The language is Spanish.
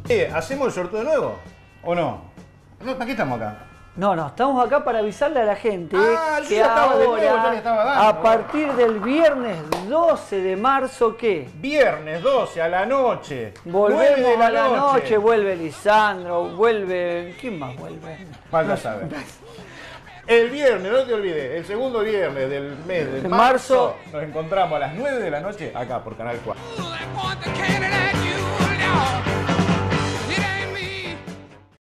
¿Hacemos el sorteo de nuevo? ¿O no? No, ¿para qué estamos acá? No, estamos acá para avisarle a la gente Yo que ya estaba de nuevo, ya ahora, le estaba dando. a partir del viernes 12 de marzo, ¿qué? Viernes 12 a la noche. 9 Volvemos de a la noche, vuelve Lisandro, vuelve... ¿Quién más vuelve? Falta saber. El viernes, no te olvides, el segundo viernes del mes de marzo, nos encontramos a las 9 de la noche acá por Canal 4.